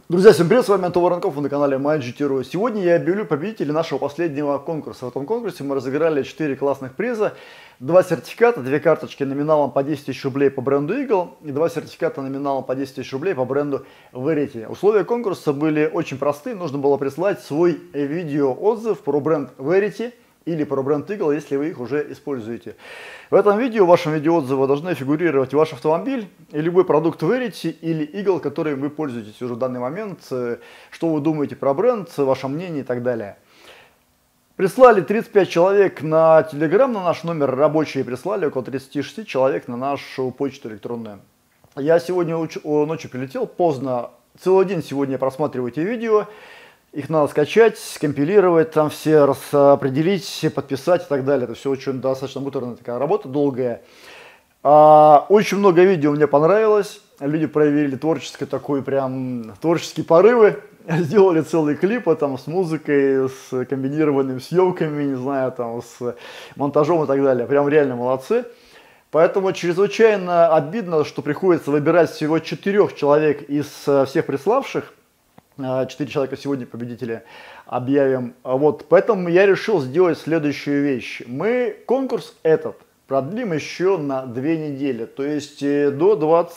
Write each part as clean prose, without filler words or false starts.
Друзья, всем привет, с вами Антон Воронков, вы на канале MyGT.ru. Сегодня я объявлю победителей нашего последнего конкурса. В этом конкурсе мы разыграли 4 классных приза, 2 сертификата, 2 карточки номиналом по 10 тысяч рублей по бренду Eagle и 2 сертификата номиналом по 10 тысяч рублей по бренду Verity. Условия конкурса были очень просты, нужно было прислать свой видеоотзыв про бренд Verity или про бренд Eagle, если вы их уже используете. В этом видео, в вашем видеоотзыве должны фигурировать ваш автомобиль и любой продукт Verity или Eagle, который вы пользуетесь уже в данный момент, что вы думаете про бренд, ваше мнение и так далее. Прислали 35 человек на Telegram, на наш номер, рабочие прислали около 36 человек на нашу почту электронную. Я сегодня ночью прилетел поздно, целый день сегодня просматриваю эти видео. Их надо скачать, скомпилировать, там все распределить, подписать и так далее. Это все очень достаточно муторная такая работа, долгая. Очень много видео мне понравилось. Люди проявили творческие порывы. Сделали целые клипы там, с музыкой, с комбинированными съемками, не знаю, там, с монтажом и так далее. Прям реально молодцы. Поэтому чрезвычайно обидно, что приходится выбирать всего 4 человек из всех приславших. 4 человека сегодня победители объявим. Поэтому я решил сделать следующую вещь. Мы конкурс этот продлим еще на 2 недели. То есть до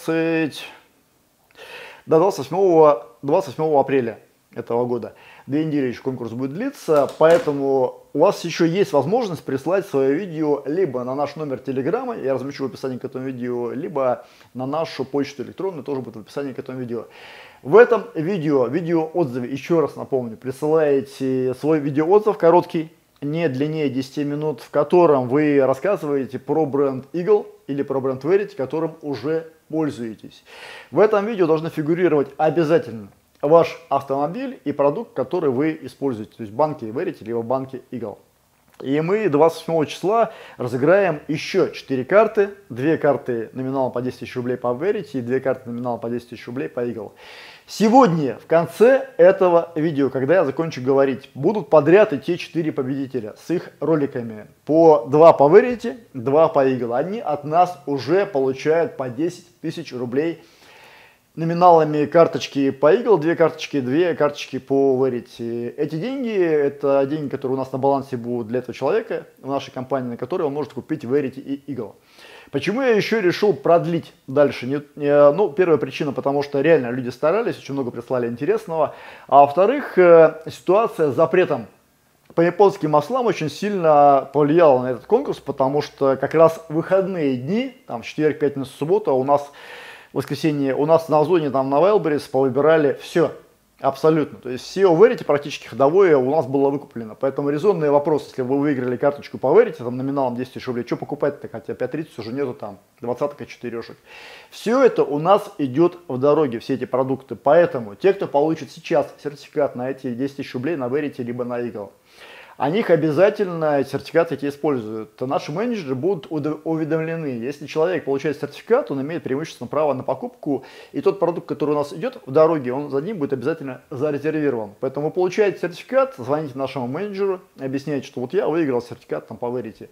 28 апреля этого года. 2 недели еще конкурс будет длиться. Поэтому у вас еще есть возможность прислать свое видео либо на наш номер телеграма, я размещу в описании к этому видео, либо на нашу почту электронную, тоже будет в описании к этому видео. В этом видеоотзыве, еще раз напомню, присылаете свой видеоотзыв короткий, не длиннее 10 минут, в котором вы рассказываете про бренд Eagle или про бренд Verity, которым уже пользуетесь. В этом видео должны фигурировать обязательно ваш автомобиль и продукт, который вы используете, то есть банки Verity либо банки Eagle. И мы 28 числа разыграем еще 4 карты, 2 карты номиналом по 10 тысяч рублей по Verity и 2 карты номиналом по 10 тысяч рублей по Eagle. Сегодня, в конце этого видео, когда я закончу говорить, будут подряд идти 4 победителя с их роликами. 2 по Verity, 2 по Eagle. Они от нас уже получают по 10 тысяч рублей номиналами карточки по Eagle, 2 карточки по Verity. Эти деньги, это деньги, которые у нас на балансе будут для этого человека, в нашей компании, на которые он может купить Verity и Eagle. Почему я еще решил продлить дальше? Первая причина, потому что реально люди старались, очень много прислали интересного. А во-вторых, ситуация с запретом по японским маслам очень сильно повлияла на этот конкурс, потому что как раз выходные дни, там четверг, пятница, суббота, у нас в воскресенье, у нас на Озоне, там на Wildberries повыбирали все. Абсолютно. То есть все Verity практически ходовое у нас было выкуплено. Поэтому резонный вопрос, если вы выиграли карточку по Verity, там номиналом 10 тысяч рублей, что покупать-то, хотя 5.30 уже нету там, 20-ка, 4-шек. Все это у нас идет в дороге, все эти продукты. Поэтому те, кто получит сейчас сертификат на эти 10 тысяч рублей на Verity либо на Eagle, о них обязательно сертификаты эти используют. Наши менеджеры будут уведомлены. Если человек получает сертификат, он имеет преимущественно право на покупку. И тот продукт, который у нас идет в дороге, он за ним будет обязательно зарезервирован. Поэтому вы получаете сертификат, звоните нашему менеджеру, объясняете, что вот я выиграл сертификат там, по Verity.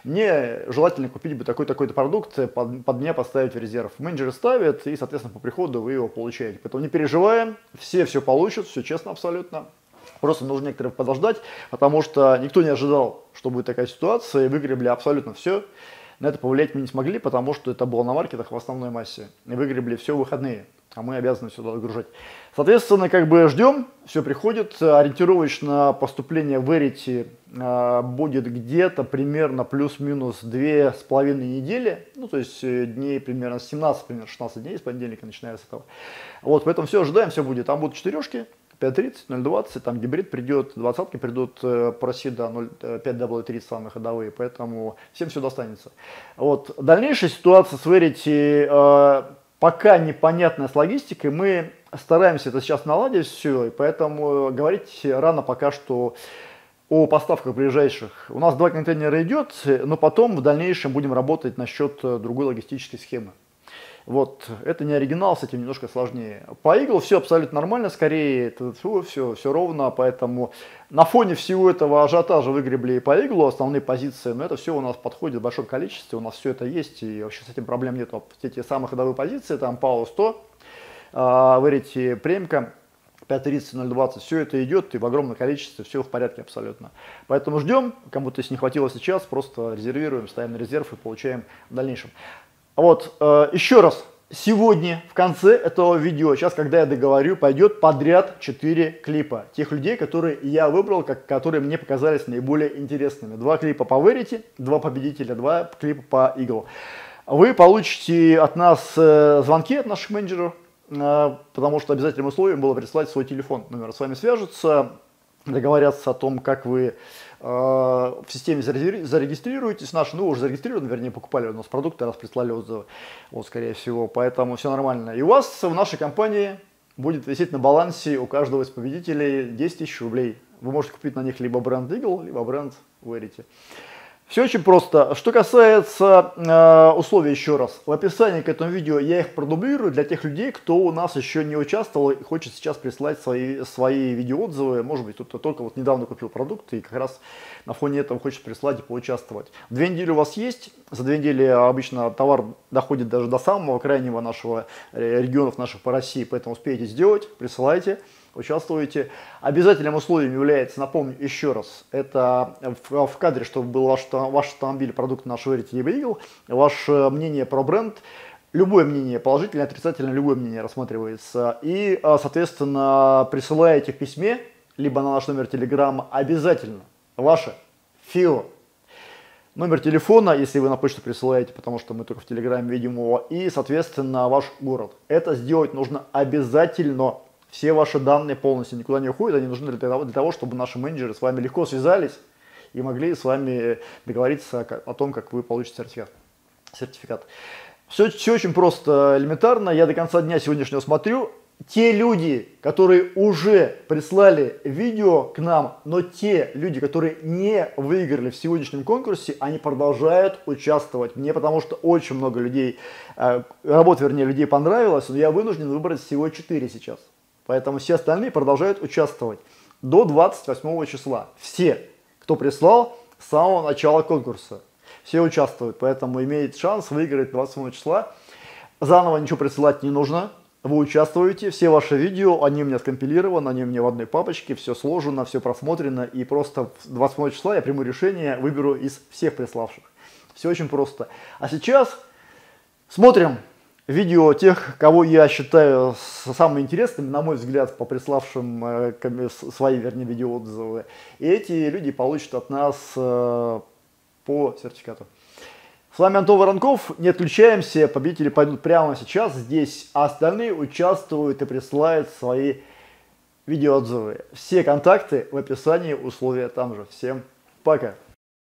Мне желательно купить бы такой-то продукт, под меня поставить в резерв. Менеджеры ставят, и, соответственно, по приходу вы его получаете. Поэтому не переживаем, все получат, все честно абсолютно. Просто нужно некоторых подождать, потому что никто не ожидал, что будет такая ситуация, и выгребли абсолютно все. На это повлиять мы не смогли, потому что это было на маркетах в основной массе. И выгребли все выходные, а мы обязаны сюда загружать. Соответственно, ждем, все приходит. Ориентировочно поступление в Verity будет где-то примерно плюс-минус 2,5 недели. То есть дней примерно 17, примерно 16 дней с понедельника, начиная с этого. Поэтому все ожидаем, все будет. Там будут 4-шки. 5.30, 0.20, там гибрид придет, 20-ки придут по России, да, 5W3 самые ходовые, поэтому всем все достанется. Дальнейшая ситуация с Verity пока непонятная с логистикой, мы стараемся это сейчас наладить все, и поэтому говорить рано пока что о поставках ближайших. У нас 2 контейнера идет, но потом в дальнейшем будем работать насчет другой логистической схемы. Это не оригинал, с этим немножко сложнее. По Eagle все абсолютно нормально, скорее, все ровно, поэтому на фоне всего этого ажиотажа выгребли и по Eagle основные позиции, но это все у нас подходит в большом количестве, у нас все это есть, и вообще с этим проблем нет. Эти самые ходовые позиции, там Power 100, Verity Премка, 530-020, все это идет и в огромном количестве, все в порядке абсолютно. Поэтому ждем, кому-то если не хватило сейчас, просто резервируем, ставим на резерв и получаем в дальнейшем. Вот, еще раз, сегодня в конце этого видео, сейчас, когда я договорю, пойдет подряд 4 клипа. Тех людей, которые я выбрал, которые мне показались наиболее интересными. 2 клипа по Verity, 2 победителя, 2 клипа по Eagle. Вы получите от нас звонки от наших менеджеров, потому что обязательным условием было прислать свой телефон. Номер с вами свяжутся, договорятся о том, как вы в системе зарегистрируетесь. Ну, уже зарегистрированы, вернее, покупали у нас продукты, раз прислали отзывы, вот, скорее всего, поэтому все нормально. И у вас в нашей компании будет висеть на балансе у каждого из победителей 10 тысяч рублей. Вы можете купить на них либо бренд Eagle, либо бренд Verity. Все очень просто. Что касается условий, еще раз. В описании к этому видео я их продублирую для тех людей, кто у нас еще не участвовал и хочет сейчас прислать свои видеоотзывы. Может быть, кто-то только вот недавно купил продукт и как раз на фоне этого хочет прислать и поучаствовать. 2 недели у вас есть. За 2 недели обычно товар доходит даже до самого крайнего нашего регионов наших по России. Поэтому успеете сделать, присылайте. Участвуете. Обязательным условием является, напомню еще раз, это в кадре, чтобы был ваш автомобиль, продукт наш Verity либо Eagle, ваше мнение про бренд, любое мнение, положительное, отрицательное, любое мнение рассматривается. И, соответственно, присылаете в письме, либо на наш номер Telegram обязательно ваше ФИО. Номер телефона, если вы на почту присылаете, потому что мы только в Телеграме видим его, и, соответственно, ваш город. Это сделать нужно обязательно. Все ваши данные полностью никуда не уходят, они нужны для того, чтобы наши менеджеры с вами легко связались и могли с вами договориться о том, как вы получите сертификат. Все очень просто, элементарно. Я до конца дня сегодняшнего смотрю. Те люди, которые уже прислали видео к нам, но те люди, которые не выиграли в сегодняшнем конкурсе, они продолжают участвовать. Мне потому что очень много людей, людей понравилось, но я вынужден выбрать всего 4 сейчас. Поэтому все остальные продолжают участвовать до 28 числа. Все, кто прислал с самого начала конкурса, все участвуют. Поэтому имеет шанс выиграть 28 числа. Заново ничего присылать не нужно. Вы участвуете, все ваши видео, они у меня скомпилированы, они у меня в одной папочке, все сложено, все просмотрено. И просто 28 числа я приму решение, выберу из всех приславших. Все очень просто. А сейчас смотрим видео тех, кого я считаю самыми интересными, на мой взгляд, по приславшим свои, видеоотзывы. И эти люди получат от нас по сертификату. С вами Антон Воронков. Не отключаемся. Победители пойдут прямо сейчас здесь, а остальные участвуют и присылают свои видеоотзывы. Все контакты в описании, условия там же. Всем пока.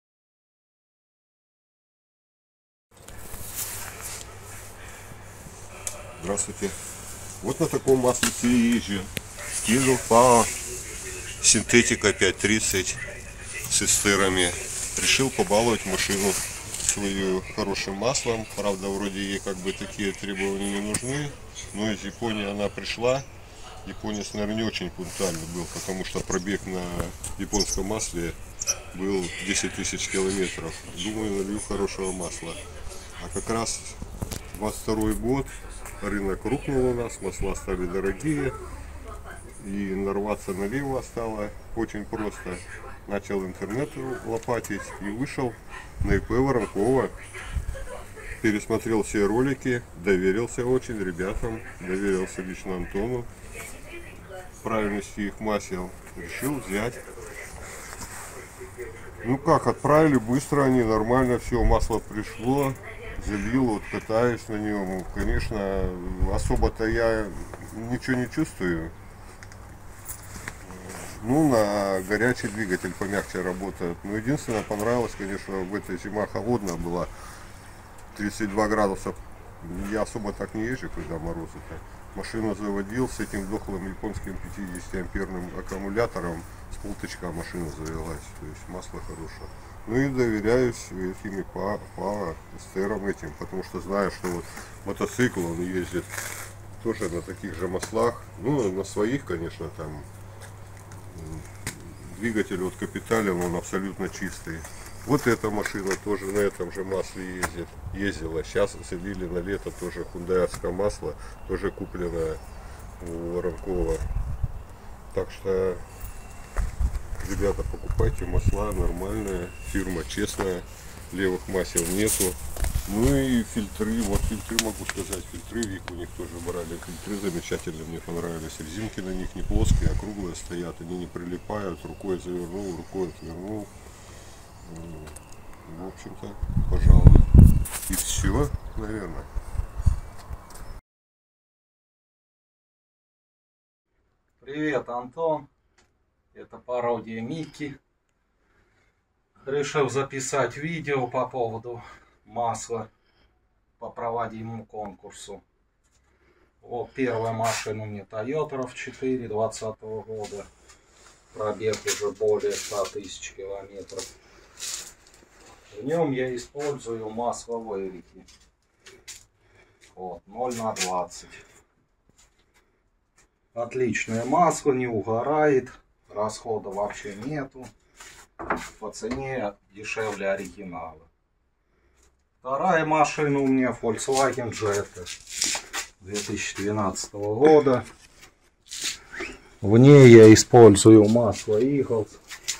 Здравствуйте. Вот на таком масле езжу. Езжу по синтетика 530 с эстерами. Решил побаловать машину свою хорошим маслом. Правда, вроде ей как бы такие требования не нужны. Но из Японии она пришла. Японец, наверное, не очень пунктуальный был, потому что пробег на японском масле был 10 тысяч километров. Думаю, налью хорошего масла. А как раз 22 год. Рынок рухнул у нас, масла стали дорогие, и нарваться налево стало очень просто. Начал интернет лопатить и вышел на ИП Воронкова. Пересмотрел все ролики, доверился очень ребятам, доверился лично Антону, правильности их масел, решил взять. Ну как, отправили быстро они, нормально все, масло пришло. Залил, вот катаюсь на нем. Конечно, особо-то я ничего не чувствую. Ну, на горячий двигатель помягче работает. Но единственное, понравилось, конечно, в этой зима холодная была. 32 градуса. Я особо так не езжу, когда морозы-то. Машину заводил с этим дохлым японским 50-амперным аккумулятором. С полточка машина завелась. То есть масло хорошее. Ну и доверяюсь этими по эстерам этим, потому что знаю, что вот мотоцикл он ездит тоже на таких же маслах, ну на своих, конечно, там двигатель от Капиталин, он абсолютно чистый. Вот эта машина тоже на этом же масле ездила. Сейчас залили на лето тоже хундайское масло, тоже купленное у Воронкова. Так что, ребята, покупайте масла нормальные, фирма честная, левых масел нету. Ну и фильтры, вот фильтры могу сказать, фильтры Вик у них тоже брали, фильтры замечательные, мне понравились. Резинки на них не плоские, а круглые стоят, они не прилипают, рукой завернул, рукой отвернул. В общем-то, пожалуй, и все, наверное. Привет, Антон. Это пародия Микки. Решил записать видео по поводу масла по проводимому конкурсу. Вот первая машина мне Toyota RAV4 2020 года. Пробег уже более 100 тысяч километров. В нем я использую масло Verity. Вот, 0/20. Отличное масло, не угорает, расхода вообще нету. По цене дешевле оригинала. Вторая машина у меня Volkswagen Jetta 2012 года. В ней я использую масло Eagles.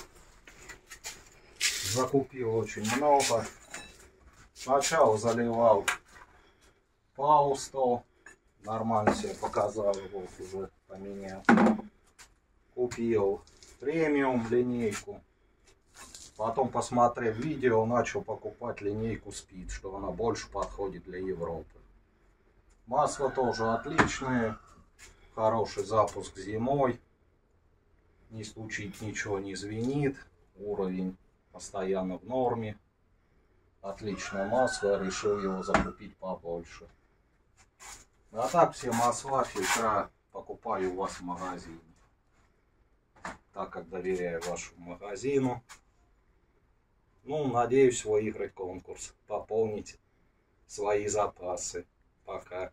Закупил очень много. Сначала заливал Паусто. Нормально себя показал, вот уже поменял. Купил премиум линейку. Потом, посмотрев видео, начал покупать линейку Speed, что она больше подходит для Европы. Масло тоже отличное. Хороший запуск зимой. Не стучит, ничего не звенит. Уровень постоянно в норме. Отличное масло. Решил его закупить побольше. А так все масла, фильтра покупаю у вас в магазине. Так как доверяю вашему магазину. Ну, надеюсь выиграть конкурс. Пополнить свои запасы. Пока.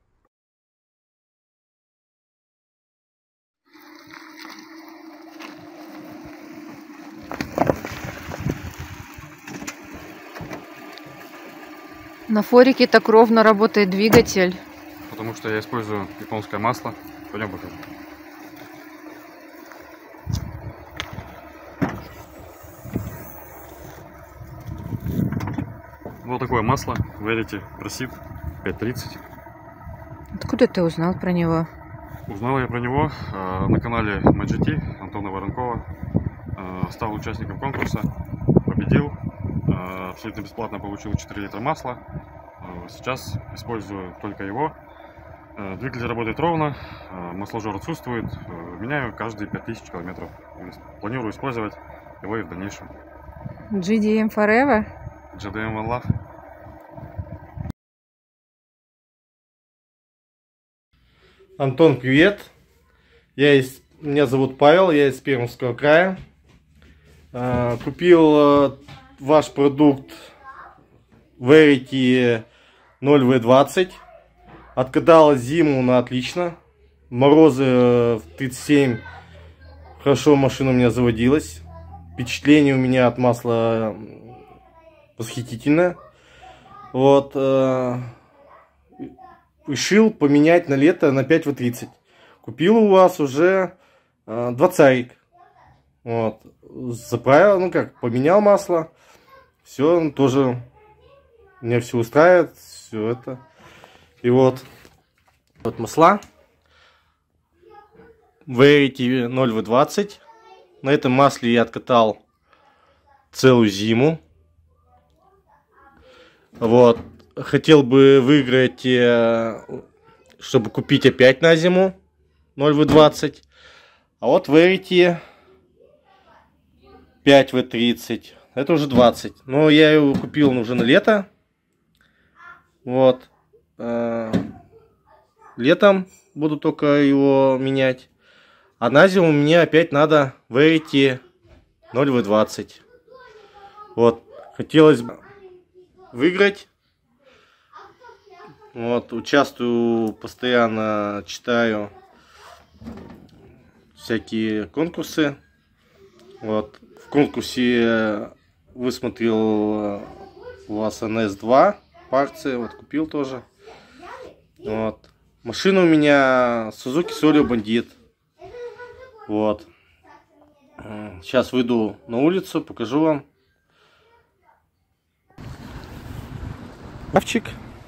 На форике так ровно работает двигатель. Потому что я использую японское масло. Пойдем покажу. Вот такое масло Verity Proceed 530. Откуда ты узнал про него? Узнал я про него на канале MyGT Антона Воронкова. Стал участником конкурса, победил. Абсолютно бесплатно получил 4 литра масла. Сейчас использую только его. Двигатель работает ровно, масложор отсутствует. Меняю каждые 5000 километров. Планирую использовать его и в дальнейшем. GDM Forever? GDM One Love. Антон, привет. Меня зовут Павел, я из Пермского края. Купил ваш продукт Verity 0V20. Откатала зиму на отлично. Морозы в 37. Хорошо машина у меня заводилась. Впечатление у меня от масла восхитительное. Вот. Решил поменять на лето на 5В30. Купил у вас уже 20. Вот. Заправил, ну как, поменял масло. Все, тоже меня все устраивает. Все это. И вот масла. Verity 0V20. На этом масле я откатал целую зиму. Вот. Хотел бы выиграть, чтобы купить опять на зиму 0V20. А вот Verity 5V30. Это уже 20. Но я его купил уже на лето. Вот. Летом буду только его менять. А на зиму мне опять надо Verity 0V20. Вот. Хотелось бы выиграть. Вот. Участвую постоянно, читаю всякие конкурсы. Вот. В конкурсе высмотрел у вас NS2 по акции. Вот. Купил тоже. Вот. Машина у меня Suzuki Solio Bandit. Вот. Сейчас выйду на улицу, покажу вам. Авчик.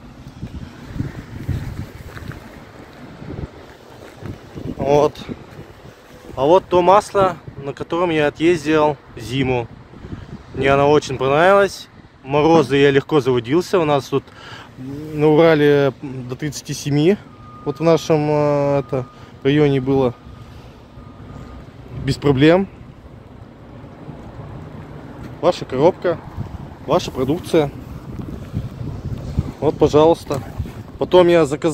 Вот. А вот то масло, на котором я отъездил зиму. Мне она очень понравилась. Морозы я легко заводился. У нас тут на Урале до 37. Вот в нашем районе было без проблем. Ваша коробка, ваша продукция. Вот, пожалуйста. Потом я заказал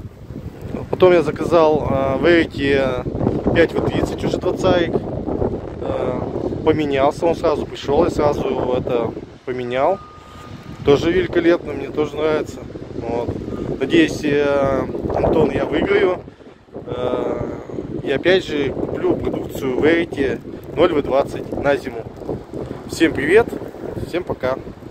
Verity 5W30 уже 20. Поменялся, он сразу пришел, я сразу это поменял. Тоже великолепно, мне тоже нравится. Вот. Надеюсь, Антон, я выиграю. И опять же куплю продукцию Verity 0W20 на зиму. Всем привет, всем пока.